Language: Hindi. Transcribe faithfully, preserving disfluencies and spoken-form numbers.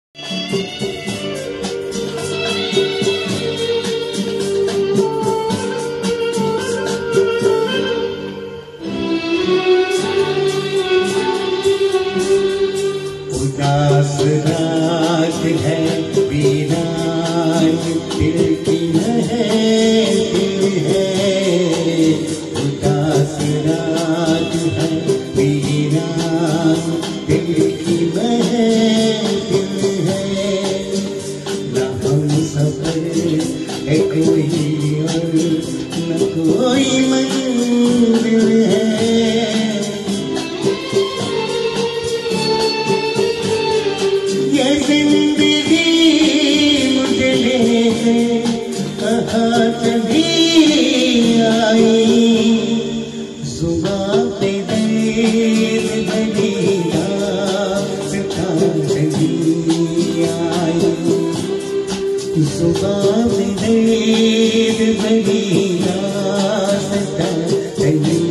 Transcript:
उदास रात है वीरान दिल की महफिल है। उदास रात है वीरान दिल की महफिल है। न हम सफर है कोई और न कोई मंजिल है। ये जिंदगी मुझे लेके कहाँ चली आई। सुबह पे दर्द भरी रास्ता चली आई। सुबह पे दर्द भरी रास्ता चली